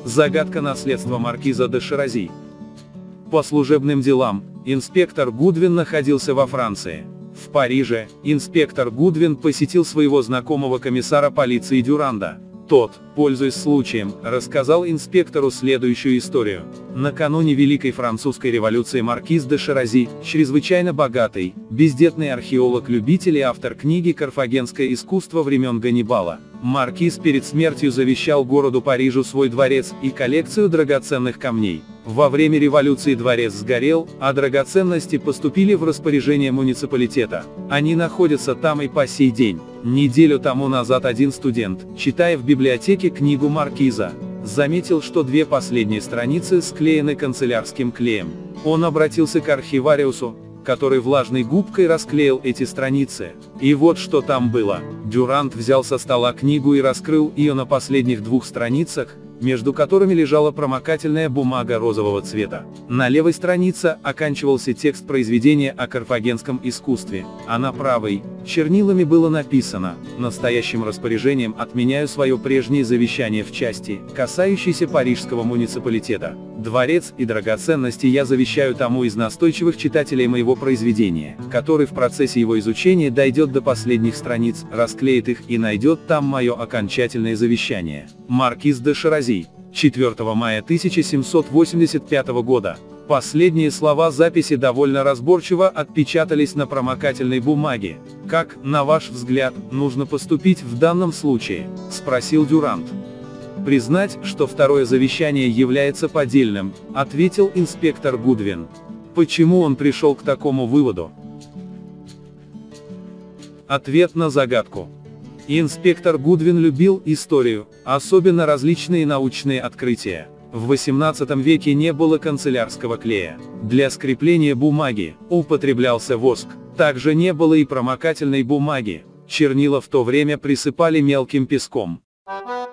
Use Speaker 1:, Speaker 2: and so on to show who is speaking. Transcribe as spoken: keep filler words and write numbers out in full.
Speaker 1: Загадка наследства маркиза де Ширази. По служебным делам, инспектор Гудвин находился во Франции. В Париже, инспектор Гудвин посетил своего знакомого комиссара полиции Дюранда. Тот, пользуясь случаем, рассказал инспектору следующую историю. Накануне Великой Французской революции маркиз де Ширази, чрезвычайно богатый, бездетный археолог-любитель и автор книги «Карфагенское искусство времен Ганнибала», маркиз перед смертью завещал городу Парижу свой дворец и коллекцию драгоценных камней. Во время революции дворец сгорел, а драгоценности поступили в распоряжение муниципалитета. Они находятся там и по сей день. Неделю тому назад один студент, читая в библиотеке книгу маркиза, заметил, что две последние страницы склеены канцелярским клеем. Он обратился к архивариусу, который влажной губкой расклеил эти страницы. И вот что там было. Дюрант взял со стола книгу и раскрыл ее на последних двух страницах, между которыми лежала промокательная бумага розового цвета. На левой странице оканчивался текст произведения о карфагенском искусстве, а на правой, чернилами было написано: «Настоящим распоряжением отменяю свое прежнее завещание в части, касающейся парижского муниципалитета. Дворец и драгоценности я завещаю тому из настойчивых читателей моего произведения, который в процессе его изучения дойдет до последних страниц, расклеит их и найдет там мое окончательное завещание». Маркиз де Ширази, четвёртого мая тысяча семьсот восемьдесят пятого года. Последние слова записи довольно разборчиво отпечатались на промокательной бумаге. «Как, на ваш взгляд, нужно поступить в данном случае?» – спросил Дюрант. «Признать, что второе завещание является поддельным», – ответил инспектор Гудвин. Почему он пришел к такому выводу? Ответ на загадку. Инспектор Гудвин любил историю, особенно различные научные открытия. В восемнадцатом веке не было канцелярского клея. Для скрепления бумаги употреблялся воск. Также не было и промокательной бумаги. Чернила в то время присыпали мелким песком.